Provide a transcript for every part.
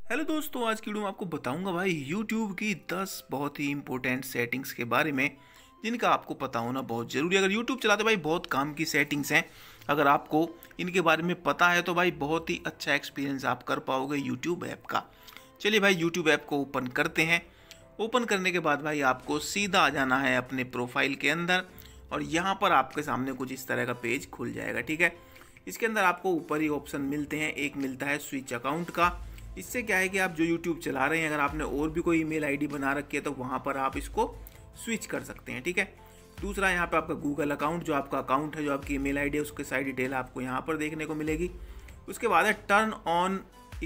Hello दोस्तों, आज की वीडियो में आपको बताऊंगा भाई YouTube की 10 बहुत ही इंपॉर्टेंट सेटिंग्स के बारे में जिनका आपको पता होना बहुत ज़रूरी है। अगर YouTube चलाते भाई बहुत काम की सेटिंग्स हैं, अगर आपको इनके बारे में पता है तो भाई बहुत ही अच्छा एक्सपीरियंस आप कर पाओगे YouTube ऐप का। चलिए भाई YouTube ऐप को ओपन करते हैं। ओपन करने के बाद भाई आपको सीधा आ जाना है अपने प्रोफाइल के अंदर और यहाँ पर आपके सामने कुछ इस तरह का पेज खुल जाएगा। ठीक है, इसके अंदर आपको ऊपर ही ऑप्शन मिलते हैं। एक मिलता है स्विच अकाउंट का। इससे क्या है कि आप जो YouTube चला रहे हैं, अगर आपने और भी कोई ईमेल आईडी बना रखी है तो वहाँ पर आप इसको स्विच कर सकते हैं। ठीक है, दूसरा यहाँ पे आपका गूगल अकाउंट, जो आपका अकाउंट है, जो आपकी ईमेल आईडी है, उसके सारी डिटेल आपको यहाँ पर देखने को मिलेगी। उसके बाद है टर्न ऑन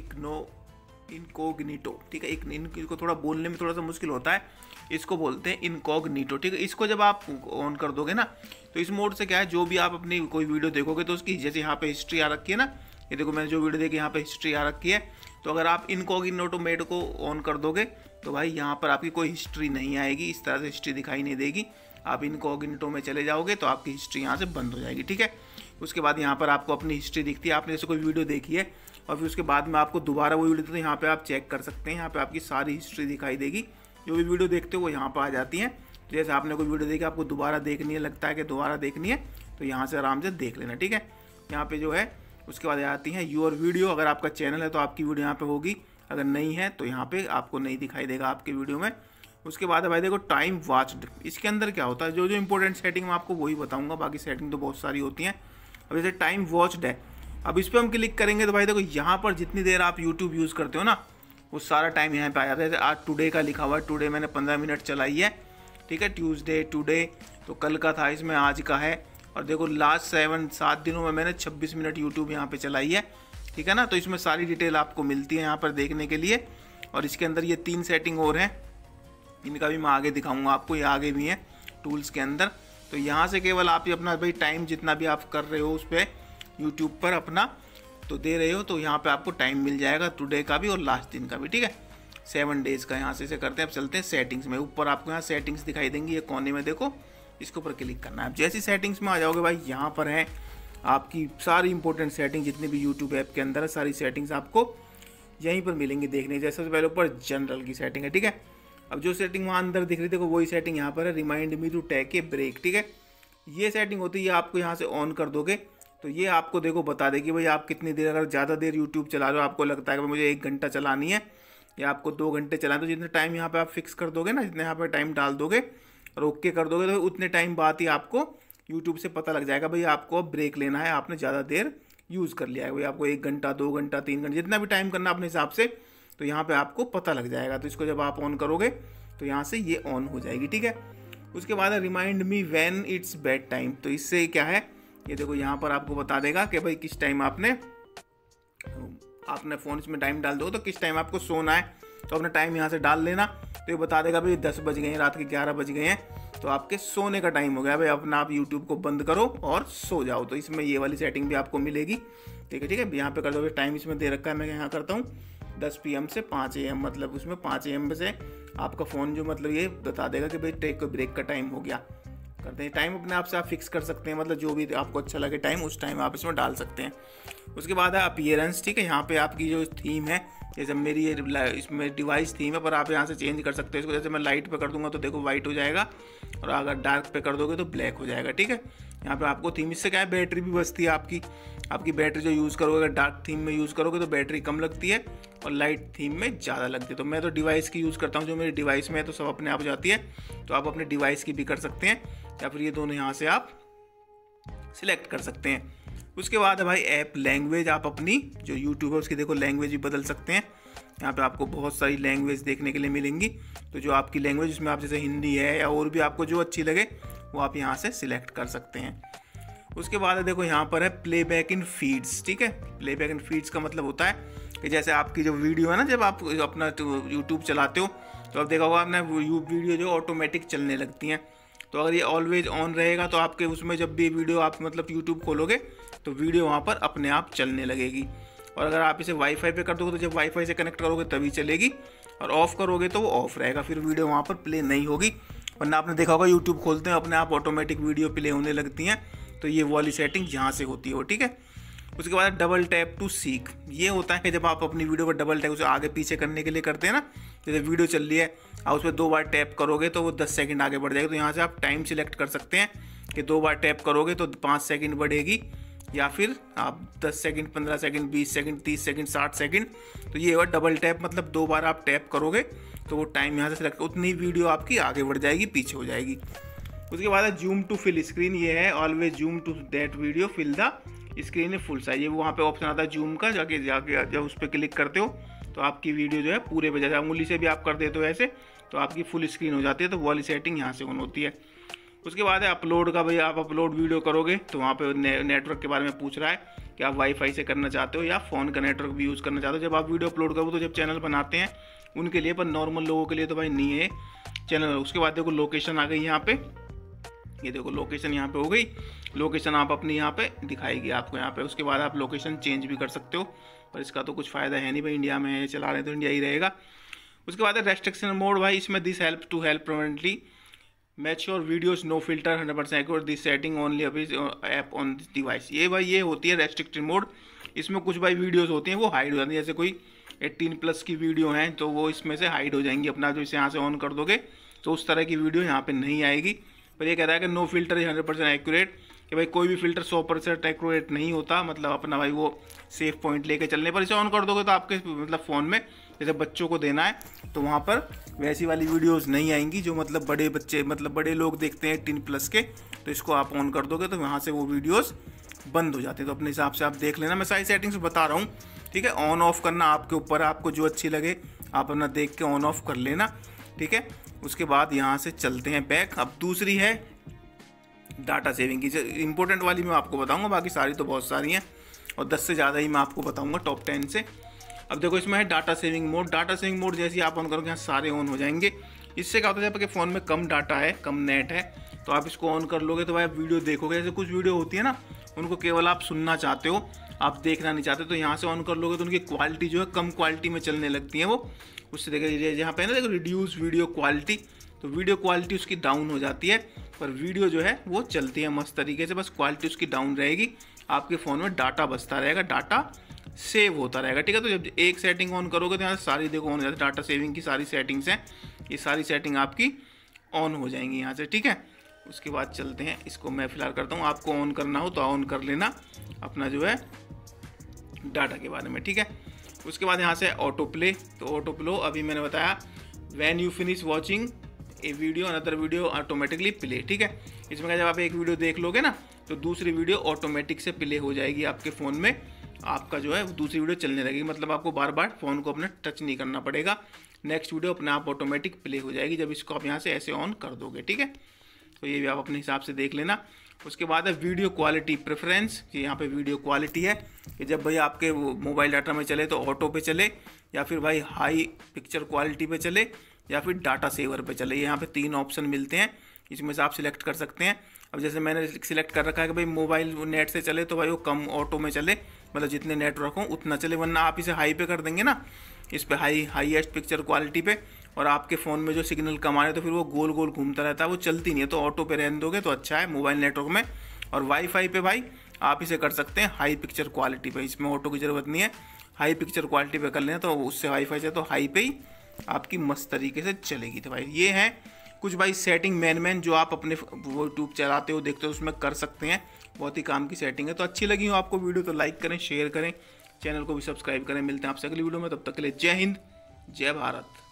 इनकॉग्निटो। ठीक है, इनको थोड़ा बोलने में थोड़ा सा मुश्किल होता है, इसको बोलते हैं इनकॉग्निटो। ठीक है, इसको जब आप ऑन कर दोगे ना तो इस मोड से क्या है, जो भी आप अपनी कोई वीडियो देखोगे तो उसकी जैसे यहाँ पे हिस्ट्री आ रखी है ना, ये देखो मैंने जो वीडियो देखी यहाँ पे हिस्ट्री आ रखी है, तो अगर आप इनकॉग्निटो मोड को ऑन कर दोगे तो भाई यहाँ पर आपकी कोई हिस्ट्री नहीं आएगी, इस तरह से हिस्ट्री दिखाई नहीं देगी। आप इनकॉग्निटो में चले जाओगे तो आपकी हिस्ट्री यहाँ से बंद हो जाएगी। ठीक है, उसके बाद यहाँ पर आपको अपनी हिस्ट्री दिखती है। आपने जैसे कोई वीडियो देखी है और फिर उसके बाद में आपको दोबारा वो वीडियो, तो यहाँ पे आप चेक कर सकते हैं। यहाँ पे आपकी सारी हिस्ट्री दिखाई देगी, जो भी वीडियो देखते हो वो यहाँ पर आ जाती है। तो जैसे आपने कोई वीडियो देखी, आपको दोबारा देखनी है, लगता है कि दोबारा देखनी है, तो यहाँ से आराम से देख लेना। ठीक है, यहाँ पे जो है उसके बाद आती है योर वीडियो। अगर आपका चैनल है तो आपकी वीडियो यहाँ पे होगी, अगर नहीं है तो यहाँ पे आपको नहीं दिखाई देगा आपके वीडियो में। उसके बाद है भाई देखो टाइम वॉच्ड। इसके अंदर क्या होता है, जो जो इंपॉर्टेंट सेटिंग मैं आपको वही बताऊंगा, बाकी सेटिंग तो बहुत सारी होती हैं। अब जैसे टाइम वॉच्ड है, अब इस पर हम क्लिक करेंगे तो भाई देखो यहाँ पर जितनी देर आप यूट्यूब यूज़ करते हो ना, वो सारा टाइम यहाँ पे आ जाता है। जैसे आज टुडे का लिखा हुआ है, टुडे मैंने 15 मिनट चलाई है। ठीक है, ट्यूसडे टुडे, तो कल का था, इसमें आज का है। और देखो लास्ट 7 दिनों में मैंने 26 मिनट यूट्यूब यहाँ पे चलाई है। ठीक है ना, तो इसमें सारी डिटेल आपको मिलती है यहाँ पर देखने के लिए। और इसके अंदर ये 3 सेटिंग और हैं, इनका भी मैं आगे दिखाऊंगा आपको, ये आगे भी हैं टूल्स के अंदर। तो यहाँ से केवल आप अपना भाई टाइम जितना भी आप कर रहे हो उस पर यूट्यूब पर अपना तो दे रहे हो, तो यहाँ पे आपको टाइम मिल जाएगा टुडे का भी और लास्ट दिन का भी। ठीक है, 7 डेज़ का। यहाँ से करते हैं, अब चलते हैं सेटिंग्स में। ऊपर आपको यहाँ सेटिंग्स दिखाई देंगी, ये कोने में देखो, इसके ऊपर क्लिक करना है। आप जैसी सेटिंग्स में आ जाओगे भाई, यहाँ पर है आपकी सारी इंपॉर्टेंट सेटिंग, जितनी भी यूट्यूब ऐप के अंदर है, सारी सेटिंग्स आपको यहीं पर मिलेंगी देखने। जैसे सबसे पहले ऊपर जनरल की सेटिंग है। ठीक है, अब जो सेटिंग वहाँ अंदर दिख रही देखो, वही सेटिंग यहाँ पर है, remind me to take a break. ठीक है, ये सेटिंग होती है, आपको यहाँ से ऑन कर दोगे तो ये आपको देखो बता देगी भाई आप कितनी देर, अगर ज़्यादा देर यूट्यूब चला रहे हो, आपको लगता है कि मुझे 1 घंटा चलानी है या आपको 2 घंटे चलाना, तो जितने टाइम यहाँ पे आप फिक्स कर दोगे ना, जितने यहाँ पे टाइम डाल दोगे और ओके कर दोगे, तो उतने टाइम बाद ही आपको यूट्यूब से पता लग जाएगा भाई आपको अब ब्रेक लेना है, आपने ज़्यादा देर यूज़ कर लिया है। भाई आपको 1 घंटा 2 घंटा 3 घंटे जितना भी टाइम करना अपने हिसाब से, तो यहाँ पर आपको पता लग जाएगा। तो इसको जब आप ऑन करोगे तो यहाँ से ये ऑन हो जाएगी। ठीक है, उसके बाद remind me when it's bedtime. तो इससे क्या है, ये देखो यहाँ पर आपको बता देगा कि भाई किस टाइम आपने फ़ोन इसमें टाइम डाल दो तो किस टाइम आपको सोना है, तो अपना टाइम यहाँ से डाल लेना। तो ये बता देगा भाई 10 बज गए हैं, रात के 11 बज गए हैं, तो आपके सोने का टाइम हो गया भाई, अपना आप यूट्यूब को बंद करो और सो जाओ। तो इसमें ये वाली सेटिंग भी आपको मिलेगी। ठीक है, ठीक है, यहाँ पे कर दोगे, टाइम इसमें दे रखा है, मैं यहाँ करता हूँ 10 PM से 5 AM, मतलब उसमें 5 AM से आपका फ़ोन जो मतलब ये बता देगा कि भाई टेक ब्रेक का टाइम हो गया। करते हैं टाइम अपने आप से आप फिक्स कर सकते हैं, मतलब जो भी आपको अच्छा लगे टाइम उस टाइम आप इसमें डाल सकते हैं। उसके बाद है अपीयरेंस। ठीक है, यहाँ पे आपकी जो थीम है, जैसे मेरी ये इसमें डिवाइस थीम है, पर आप यहाँ से चेंज कर सकते हो इसको। जैसे मैं लाइट पे कर दूंगा तो देखो वाइट हो जाएगा, और अगर डार्क पे कर दोगे तो ब्लैक हो जाएगा। ठीक है, यहाँ पे आपको थीम, इससे क्या है बैटरी भी बचती है आपकी बैटरी जो यूज़ करोगे, अगर डार्क थीम में यूज़ करोगे तो बैटरी कम लगती है और लाइट थीम में ज़्यादा लगती है। तो मैं तो डिवाइस की यूज़ करता हूँ, जो मेरी डिवाइस में है तो सब अपने आप हो जाती है। तो आप अपने डिवाइस की भी कर सकते हैं, या फिर ये दोनों यहाँ से आप सिलेक्ट कर सकते हैं। उसके बाद है भाई ऐप लैंग्वेज। आप अपनी जो यूट्यूब है उसकी देखो लैंग्वेज भी बदल सकते हैं। यहाँ पे आपको बहुत सारी लैंग्वेज देखने के लिए मिलेंगी, तो जो आपकी लैंग्वेज उसमें आप जैसे हिंदी है या और भी आपको जो अच्छी लगे वो आप यहाँ से सिलेक्ट कर सकते हैं। उसके बाद है देखो यहाँ पर है प्लेबैक इन फीड्स। ठीक है, प्लेबैक इन फीड्स का मतलब होता है कि जैसे आपकी जो वीडियो है ना, जब आप अपना यूट्यूब चलाते हो तो अब देखा होगा आपने वीडियो जो ऑटोमेटिक चलने लगती हैं। तो अगर ये ऑलवेज ऑन रहेगा तो आपके उसमें जब भी वीडियो आप मतलब यूट्यूब खोलोगे तो वीडियो वहाँ पर अपने आप चलने लगेगी। और अगर आप इसे वाईफाई पे कर दोगे तो जब वाईफाई से कनेक्ट करोगे तभी चलेगी, और ऑफ़ करोगे तो वो ऑफ रहेगा, फिर वीडियो वहाँ पर प्ले नहीं होगी। वरना आपने देखा होगा यूट्यूब खोलते हैं अपने आप ऑटोमेटिक वीडियो प्ले होने लगती हैं, तो ये वाली सेटिंग यहाँ से होती है वो। ठीक है, उसके बाद डबल टैप टू सीक, ये होता है कि जब आप अपनी वीडियो पर डबल टैप उसे आगे पीछे करने के लिए करते हैं ना, जैसे वीडियो चल रही है आप उस पर 2 बार टैप करोगे तो वो 10 सेकंड आगे बढ़ जाएगी। तो यहाँ से आप टाइम सिलेक्ट कर सकते हैं कि 2 बार टैप करोगे तो 5 सेकंड बढ़ेगी, या फिर आप 10 second, 15 second, 20 second, 30 second, 60 second. तो ये हुआ डबल टैप, मतलब 2 बार आप टैप करोगे तो वो टाइम यहाँ से सिलेक्ट, उतनी वीडियो आपकी आगे बढ़ जाएगी, पीछे हो जाएगी। उसके बाद है जूम टू फिल स्क्रीन, ये है always zoom to that video fill the screen full size. ये वहाँ पे ऑप्शन आता है जूम का, जाके जब उस पर क्लिक करते हो तो आपकी वीडियो जो है पूरे पे जाए, उंगली से भी आप कर देते हो ऐसे तो आपकी फुल स्क्रीन हो जाती है। तो वो वाली सेटिंग यहाँ से ऑन होती है। उसके बाद है अपलोड का, भाई आप अपलोड वीडियो करोगे तो वहाँ पे नेटवर्क के बारे में पूछ रहा है कि आप वाईफाई से करना चाहते हो या फ़ोन का नेटवर्क भी यूज़ करना चाहते हो। जब आप वीडियो अपलोड करो तो जब चैनल बनाते हैं उनके लिए, पर नॉर्मल लोगों के लिए तो भाई नहीं है चैनल। उसके बाद देखो लोकेशन आ गई यहाँ पे, ये देखो लोकेशन यहाँ पे हो गई, लोकेशन आप अपनी यहाँ पे दिखाएगी आपको यहाँ पे। उसके बाद आप लोकेशन चेंज भी कर सकते हो, पर इसका तो कुछ फ़ायदा है नहीं भाई, इंडिया में चला रहे हैं तो इंडिया ही रहेगा। उसके बाद है रेस्ट्रिक्शन मोड, भाई इसमें this help to help permanently match your videos no filter 100% accurate this setting only app on this device. ये भाई ये होती है रेस्ट्रिक्टेड मोड। इसमें कुछ भाई वीडियोस होती हैं वो हाइड हो जाती है, जैसे कोई 18+ की वीडियो है तो वो इसमें से हाइड हो जाएंगी। अपना जो इसे यहाँ से ऑन कर दोगे तो उस तरह की वीडियो यहाँ पे नहीं आएगी। पर ये कहता है कि नो फिल्टर 100% एक्यूरेट, कि भाई कोई भी फिल्टर 100% एक्यूरेट नहीं होता, मतलब अपना भाई वो सेफ पॉइंट लेके चलने पर इसे ऑन कर दोगे तो आपके मतलब फ़ोन में जैसे बच्चों को देना है तो वहाँ पर वैसी वाली वीडियोस नहीं आएंगी जो मतलब बड़े बच्चे, मतलब बड़े लोग देखते हैं 18+ के। तो इसको आप ऑन कर दोगे तो वहाँ से वो वीडियोस बंद हो जाते हैं। तो अपने हिसाब से आप देख लेना, मैं सारी सेटिंग्स बता रहा हूँ, ठीक है। ऑन ऑफ करना आपके ऊपर, आपको जो अच्छी लगे आप अपना देख के ऑन ऑफ कर लेना, ठीक है। उसके बाद यहाँ से चलते हैं बैक। अब दूसरी है डाटा सेविंग की, इंपॉर्टेंट वाली मैं आपको बताऊंगा, बाकी सारी तो बहुत सारी हैं और 10 से ज़्यादा ही मैं आपको बताऊंगा टॉप 10 से। अब देखो इसमें है data saving mode. Data saving mode जैसे ही आप ऑन करोगे यहाँ सारे ऑन हो जाएंगे। इससे क्या होता है, आपके फ़ोन में कम डाटा है, कम नेट है, तो आप इसको ऑन कर लोगे तो भाई आप वीडियो देखोगे। जैसे कुछ वीडियो होती है ना उनको केवल आप सुनना चाहते हो, आप देखना नहीं चाहते, तो यहाँ से ऑन कर लोगे तो उनकी क्वालिटी जो है कम क्वालिटी में चलने लगती है वो। उससे देखिए यहाँ पे ना देखो रिड्यूस वीडियो क्वालिटी, तो वीडियो क्वालिटी उसकी डाउन हो जाती है, पर वीडियो जो है वो चलती है मस्त तरीके से, बस क्वालिटी उसकी डाउन रहेगी। आपके फ़ोन में डाटा बचता रहेगा, डाटा सेव होता रहेगा, ठीक है। तो जब एक सेटिंग ऑन करोगे तो यहाँ सारी देखो ऑन हो जाती है, डाटा सेविंग की सारी सेटिंग्स हैं, ये सारी सेटिंग आपकी ऑन हो जाएंगी यहाँ से, ठीक है। उसके बाद चलते हैं, इसको मैं फिलहाल करता हूँ, आपको ऑन करना हो तो ऑन कर लेना अपना जो है डाटा के बारे में, ठीक है। उसके बाद यहाँ से ऑटो प्ले, तो ऑटो प्ले अभी मैंने बताया when you finish watching a video another video automatically play, ठीक है। इसमें क्या, जब आप एक वीडियो देख लोगे ना तो दूसरी वीडियो ऑटोमेटिक से प्ले हो जाएगी आपके फ़ोन में, आपका जो है दूसरी वीडियो चलने लगेगी, मतलब आपको बार बार फ़ोन को अपने टच नहीं करना पड़ेगा, नेक्स्ट वीडियो अपने आप ऑटोमेटिक प्ले हो जाएगी जब इसको आप यहाँ से ऐसे ऑन कर दोगे, ठीक है। तो ये भी आप अपने हिसाब से देख लेना। उसके बाद है वीडियो क्वालिटी प्रेफरेंस, कि यहाँ पे वीडियो क्वालिटी है कि जब भाई आपके मोबाइल डाटा में चले तो ऑटो पे चले, या फिर भाई हाई पिक्चर क्वालिटी पे चले, या फिर डाटा सेवर पे चले। यहाँ पे 3 ऑप्शन मिलते हैं, इसमें से आप सिलेक्ट कर सकते हैं। अब जैसे मैंने सिलेक्ट कर रखा है कि भाई मोबाइल नेट से चले तो भाई वो कम ऑटो में चले, मतलब जितने नेटवर्क हो उतना चले, वरना आप इसे हाई पे कर देंगे ना, इस पे हाईएस्ट पिक्चर क्वालिटी पे, और आपके फ़ोन में जो सिग्नल कम आ रहे तो फिर वो गोल गोल घूमता रहता है, वो चलती नहीं है। तो ऑटो पे रहने दोगे तो अच्छा है मोबाइल नेटवर्क में। और वाईफाई पे भाई आप इसे कर सकते हैं हाई पिक्चर क्वालिटी पे, इसमें ऑटो की ज़रूरत नहीं है, हाई पिक्चर क्वालिटी पे कर लेना तो उससे वाईफाई से तो हाई पे ही आपकी मस्त तरीके से चलेगी। तो भाई ये है कुछ भाई सेटिंग मैन जो आप अपने वो यूट्यूब चलाते हो देखते हो उसमें कर सकते हैं, बहुत ही काम की सेटिंग है। तो अच्छी लगी हो आपको वीडियो तो लाइक करें, शेयर करें, चैनल को भी सब्सक्राइब करें। मिलते हैं आपसे अगली वीडियो में, तब तक के लिए जय हिंद, जय भारत।